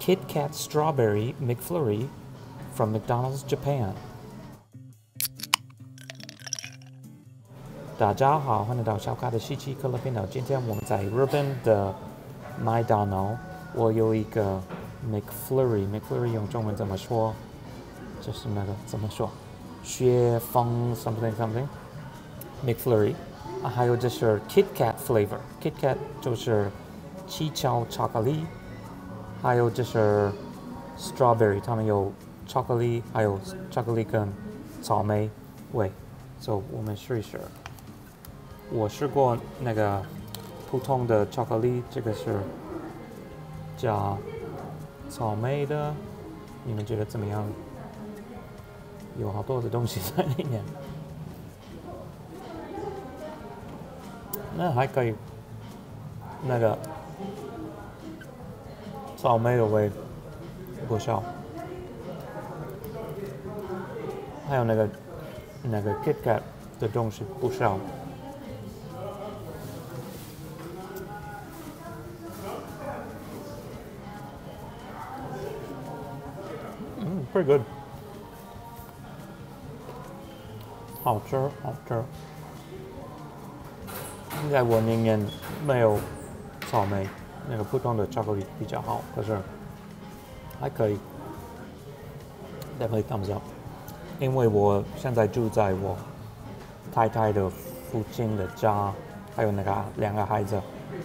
Kit Kat Strawberry McFlurry from McDonald's Japan。大家好，欢迎来到小咖的稀奇可乐频道。今天我们在日本的麦当劳，我有一个 McFlurry，McFlurry 用中文怎么说？就是那个怎么说？雪峰 something something McFlurry，还有这是 Kit Kat flavor，Kit Kat 就是气球巧克力，还有这是 Strawberry， 他们有巧克力，还有巧克力跟草莓味，所以我们试一试。我试过那个普通的巧克力，这个是加草莓的，你们觉得怎么样？有好多的东西在里面，那还可以。那个草莓的味不少，还有那个Kit Kat 的东西不少。pretty good， 好吃好吃。应该我宁愿没有草莓，那个普通的巧克力比较好，可是还可以。Definitely thumbs up， 因为我现在住在我太太的附近的家，还有那个两个孩子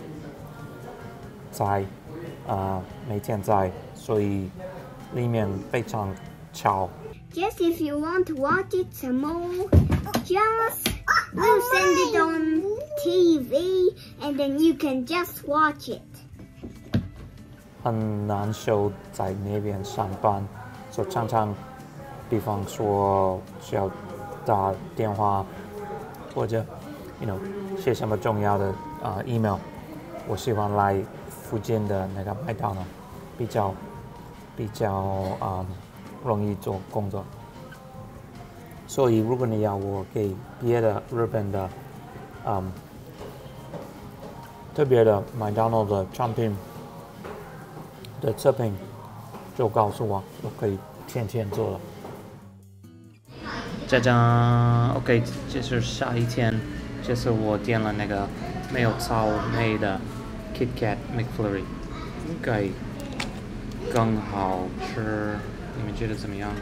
在每天在，所以里面非常吵。 Just if you want to watch it some more, just we'll send it on TV and then you can just watch it. 很难受在那边上班，所以常常，比方说需要打电话，或者写什么重要的email， 我喜欢来附近的那个麦当劳，比较容易做工作。所以如果你要我给别的日本的特别的麦当劳的产品的测评，就告诉我，我可以天天做了。짜잔 ，OK， 这是下一天，这是我点了那个没有草莓的 Kit Kat McFlurry， 应该更好吃，你们觉得怎么样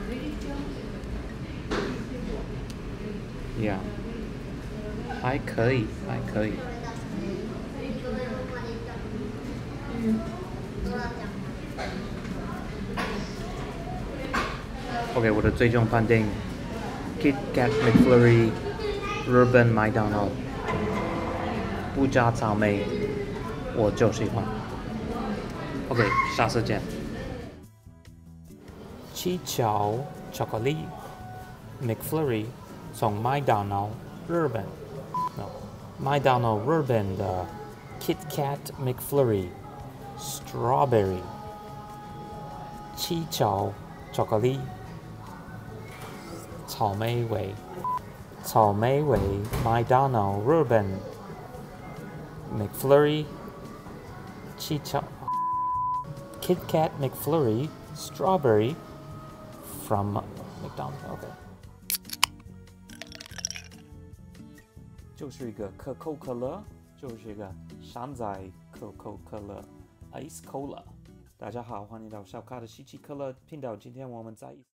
？Yeah， 还可以，还可以。OK， 我的最终判定 ，Kit Kat McFlurry， 日本麦当劳，不加草莓，我就喜欢。OK， 下次见。气球巧克力 McFlurry 从麦当劳日本，麦当劳日本的 Kit Kat McFlurry Strawberry 气球巧克力。草莓味麦当劳日本 McFlurry 气球 Kit Kat McFlurry Strawberry from McDonald's OK， 就是一个可口可乐，就是一个山寨可口可乐 Ice Cola。大家好，欢迎来到小咖的稀奇可乐频道。今天我们在